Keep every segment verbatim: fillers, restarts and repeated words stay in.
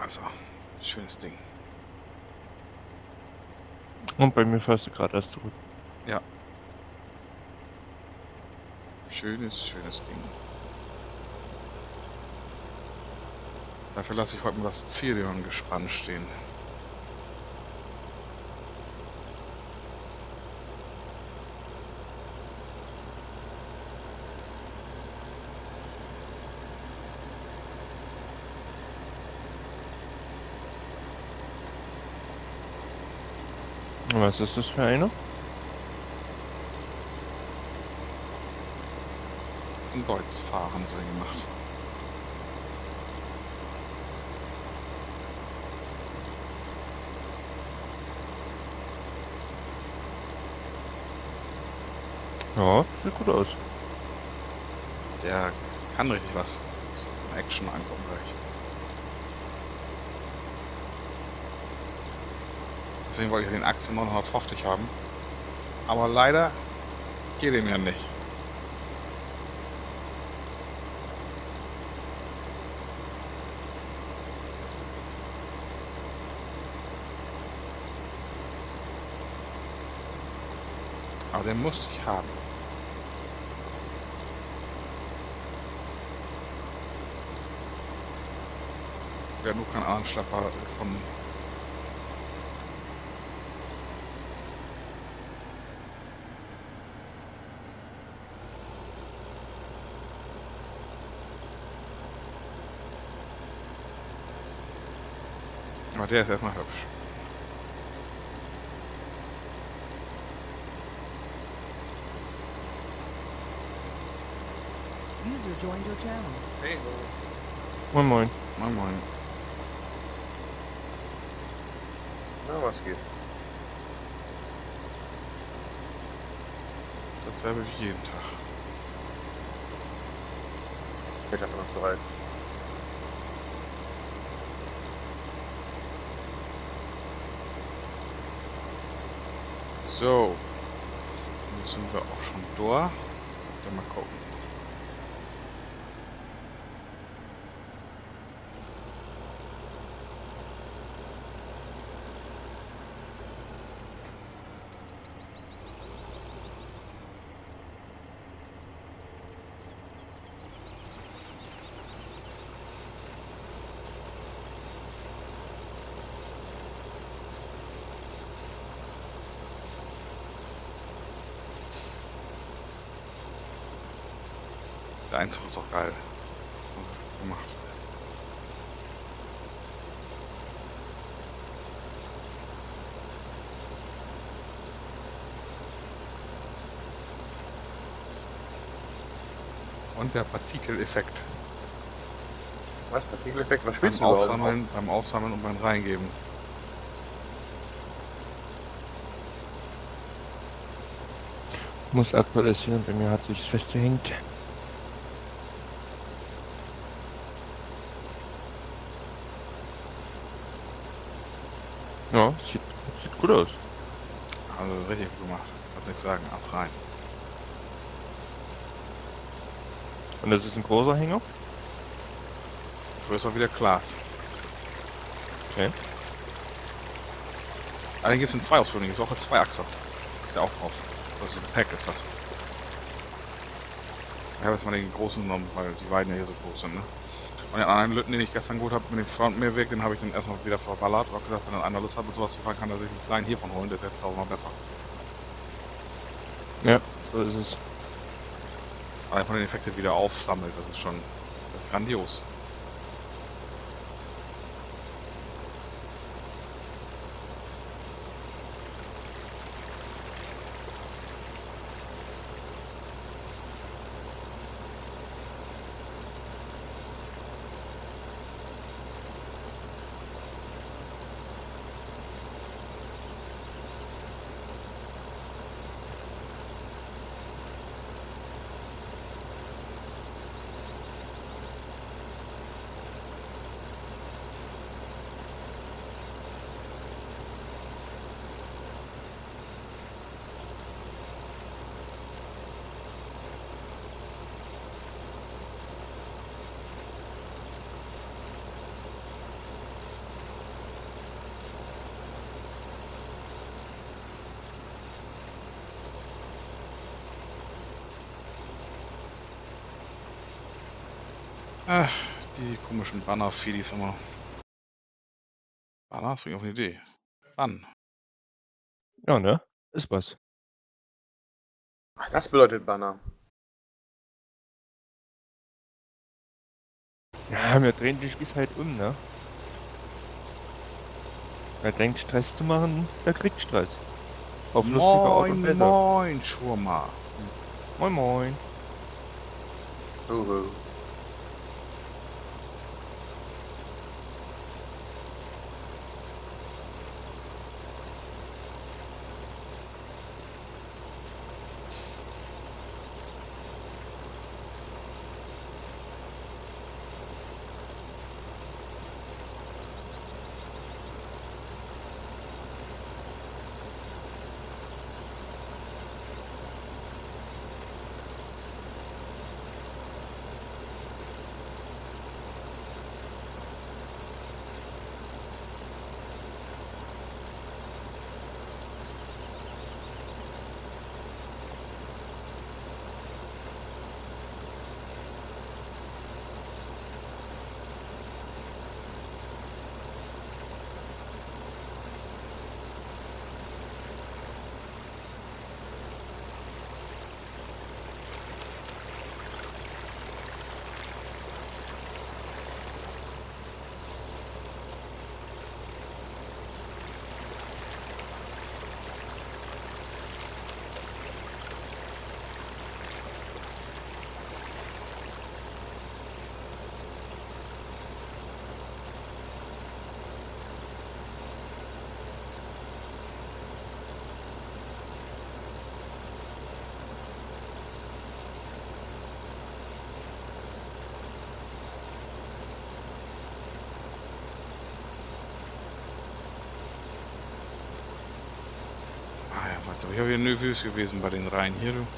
Wasser. Schönes Ding. Und bei mir fährst du gerade erst zurück. Ja. Schönes, schönes Ding. Dafür lasse ich heute mal das Zirion-Gespann stehen. Was ist das für eine? Ein Deutz-Fahrer haben sie gemacht. Ja, sieht gut aus. Der kann richtig was. Action angucken gleich. Deswegen wollte ich den Aktien neunhundertfünfzig haben. Aber leider geht ihm ja nicht. Aber den musste ich haben. Der nur keinen anderen Schlepper von. Aber der ist erstmal hübsch. User joined your channel. Hey, Moin Moin. moin moin. Na, was geht? Dasselbe wie jeden Tag. Ich einfach noch zu reißen. So. Jetzt sind wir auch schon durch. Dann mal gucken. Der Einzug ist auch geil. Also, gemacht. Und der Partikeleffekt. Was? Partikeleffekt? Was Beim spielst du überhaupt? Aufsammeln, beim Aufsammeln und beim Reingeben. Muss aktualisieren, bei mir hat sich's festgehängt. Ja, sieht, sieht gut aus. Also richtig gut gemacht. Kannst nichts sagen. Ass rein. Und das ist ein großer Hänger? Größer wie der Glas. Okay. Aber gibt es in zwei Ausführungen. Gibt es auch zwei Achser. Ist der auch drauf. Das ist ein Pack, ist das. Ich habe jetzt mal den großen genommen, weil die beiden ja hier so groß sind, ne? Und den anderen Lütten, den ich gestern geholt habe, mit dem Frontmehrweg, den habe ich dann erstmal wieder verballert. Ich habe gesagt, wenn dann einer Lust hat, mit sowas zu fahren, kann er sich einen kleinen hiervon holen, der ist jetzt tausendmal besser. Ja, so ist es. Aber von den Effekten wieder aufsammelt, das ist schon grandios. Ach, die komischen Banner-Fidis immer. Banner, das bringt auf eine Idee. Wann? Ja, ne? Ist was. Ach, das bedeutet Banner. Ja, wir drehen den Spieß halt um, ne? Wer denkt, Stress zu machen, der kriegt Stress. Auf lustige Art und Moin, Weise. moin, Schurma. Moin, moin. Uhu. Ah ja, warte, ich habe ja nervös gewesen bei den Reihen hier, du.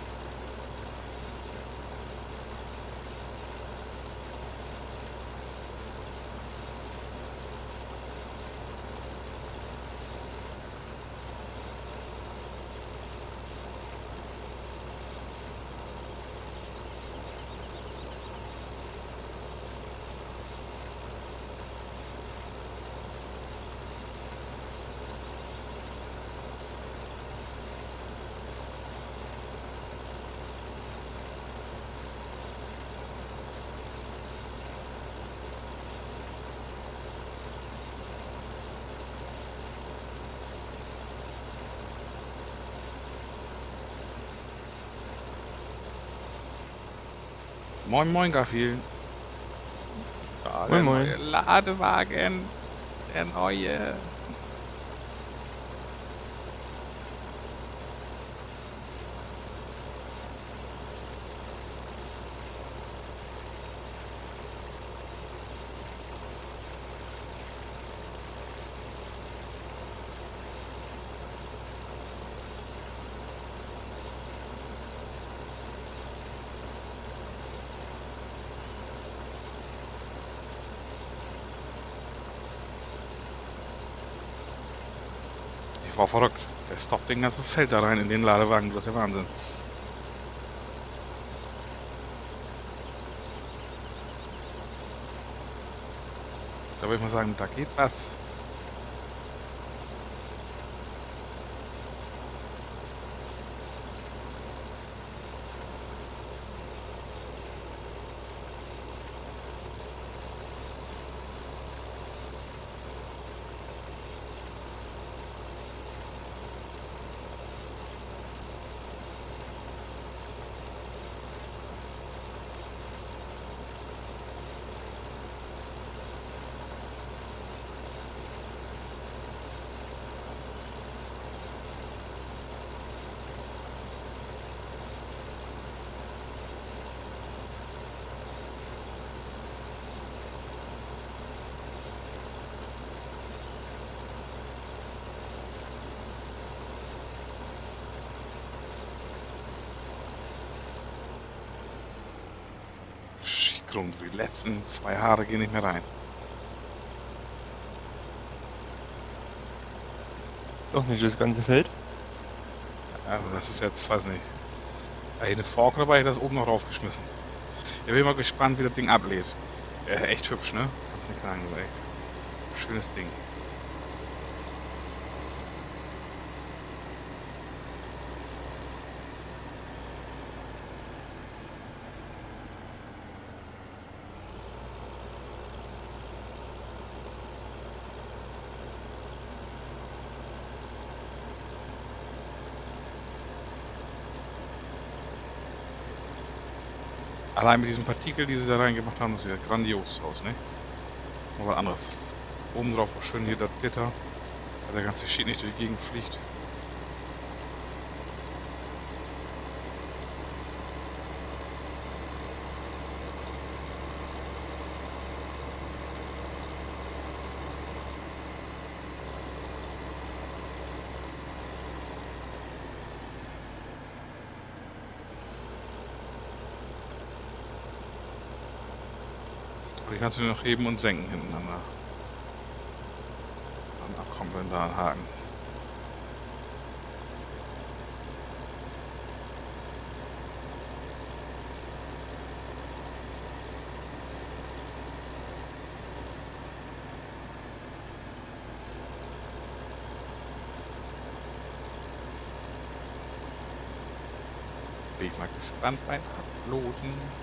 Moin, moin, Garfield. Ja, der Moin, moin. neue Ladewagen. Der neue. Ich war verrückt. Der stoppt den ganzen Feld da rein in den Ladewagen. Das ist ja Wahnsinn. Da würde ich mal sagen, da geht was. Schickgrund. Die letzten zwei Haare gehen nicht mehr rein. Doch nicht das ganze Feld. Also das ist jetzt, weiß nicht. Eine Fork dabei, das oben noch raufgeschmissen. Ich bin mal gespannt, wie das Ding ablädt. Äh, echt hübsch, ne? Kannst nicht sagen, aber echt. Schönes Ding. Allein mit diesen Partikeln, die sie da reingemacht haben, das sieht ja grandios aus, ne? Mal was anderes. Oben drauf auch schön hier das Gitter, weil der ganze Shit nicht durch die Gegend fliegt. Die kannst du noch heben und senken hintereinander. Dann abkoppeln da einen Haken. Bin ich mal gespannt beim Uploaden.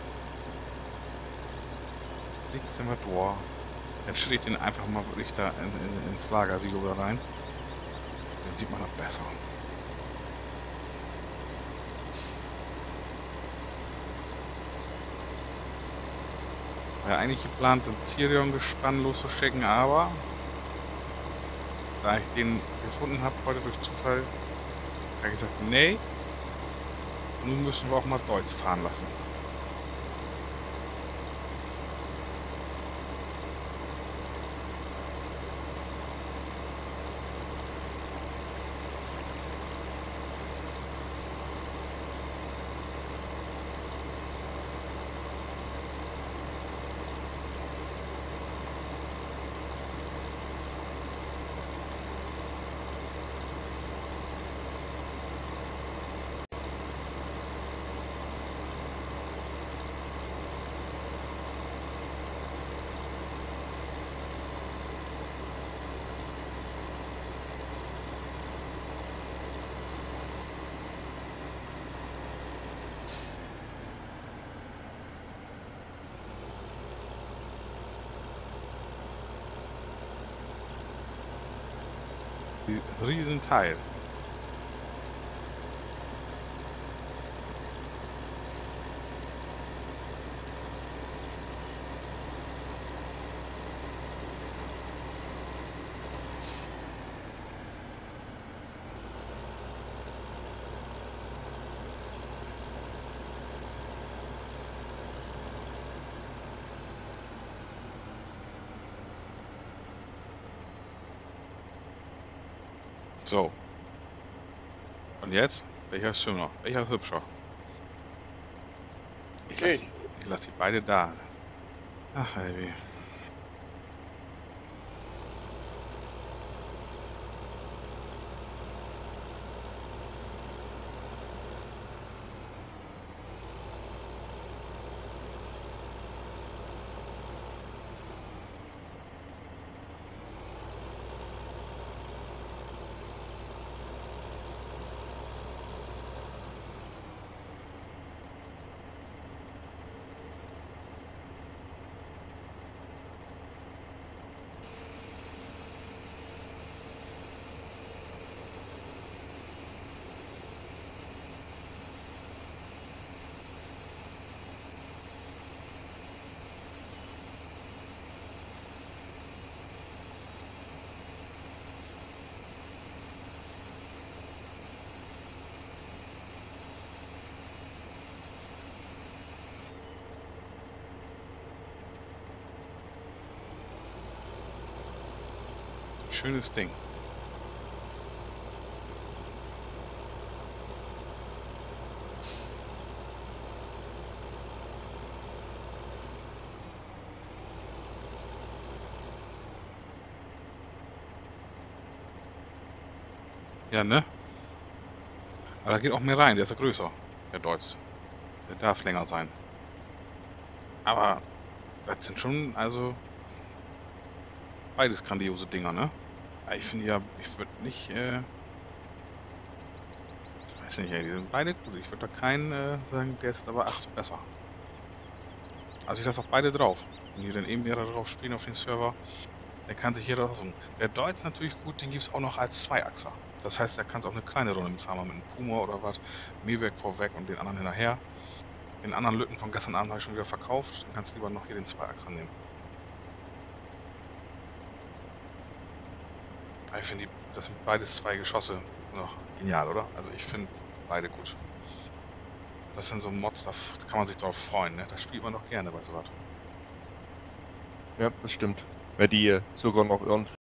Links sind wir durch. Jetzt stelle ich den einfach mal wirklich da in, in, ins Lagersilo da rein. Dann sieht man das besser. War ja eigentlich geplant, den Zirion-Gespann loszuschicken, aber da ich den gefunden habe heute durch Zufall, habe ich gesagt, nee, nun müssen wir auch mal Deutsch fahren lassen. Riesenteil. So. Und jetzt? Welcher ist schöner? Welcher ist hübscher? Ich Okay. lasse lass die beide da. Ach, ey. Schönes Ding. Ja, ne? Aber da geht auch mehr rein, der ist ja größer, der Deutz. Der darf länger sein. Aber das sind schon, also, beides grandiose Dinger, ne? Aber ich finde ja, ich würde nicht, äh, ich weiß nicht, ey, die sind beide gut. Ich würde da keinen äh, sagen, der ist aber ach, besser. Also ich lasse auch beide drauf. Wenn die dann eben mehrere drauf spielen auf den Server, dann kann sich jeder aussuchen. Der Deutz natürlich gut, den gibt es auch noch als Zweiachser. Das heißt, da kannst auch eine kleine Runde mitfahren, mal mit einem Puma oder was, Mähwerk vorweg und den anderen hinterher. Den anderen Lütten von gestern Abend habe ich schon wieder verkauft, dann kannst du lieber noch hier den Zweiachser nehmen. Aber ich finde, das sind beides zwei Geschosse noch genial, oder? Also ich finde beide gut. Das sind so Mods, da da kann man sich drauf freuen, ne? Da spielt man doch gerne bei sowas. Ja, das stimmt. Weil die äh, sogar noch irgendwie